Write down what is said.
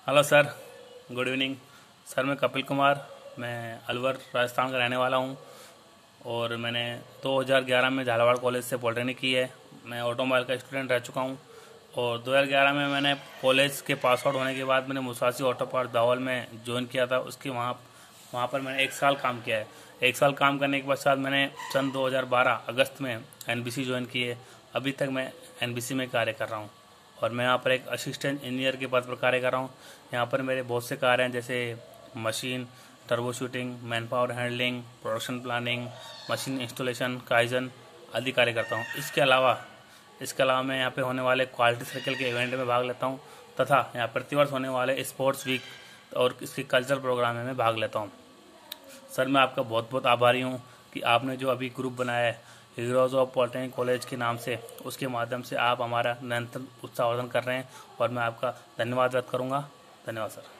Hello sir, good evening. Sir मैं कपिल कुमार, मैं अलवर राजस्थान का रहने वाला हूँ और मैंने 2011 में झालावाड़ कॉलेज से पॉलिटेक्निक की है। मैं ऑटोमोबाइल का स्टूडेंट रह चुका हूँ और 2011 में मैंने कॉलेज के पास आउट होने के बाद मैंने मुसासी ऑटो पार्ट दाहोल में ज्वाइन किया था। उसके वहाँ वहाँ पर मैंने 1 साल काम किया है। 1 साल काम करने के पश्चात मैंने सन 2012 अगस्त में एनबीसी ज्वाइन की है। अभी तक मैं एनबीसी में कार्य कर रहा हूँ और मैं यहाँ पर एक असिस्टेंट इंजीनियर के पद पर कार्य कर रहा हूँ। यहाँ पर मेरे बहुत से कार्य हैं, जैसे machine trouble shooting, man power handling, production planning, machine installation, kaizen आदि कार्य करता हूँ। इसके अलावा मैं यहाँ पे होने वाले क्वालिटी सर्कल के इवेंट में भाग लेता हूँ तथा यहाँ प्रतिवर्ष होने वाले स्पोर्ट्स वीक और इसके कल्चरल प्रोग्राम में मैं भाग लेता हूँ। सर मैं आपका बहुत बहुत आभारी हूँ कि आपने जो अभी ग्रुप बनाया है हीरोज़ ऑफ पॉलिटेक्निक कॉलेज के नाम से, उसके माध्यम से आप हमारा निरंतर उत्साहवर्धन कर रहे हैं और मैं आपका धन्यवाद व्यक्त करूँगा। धन्यवाद सर।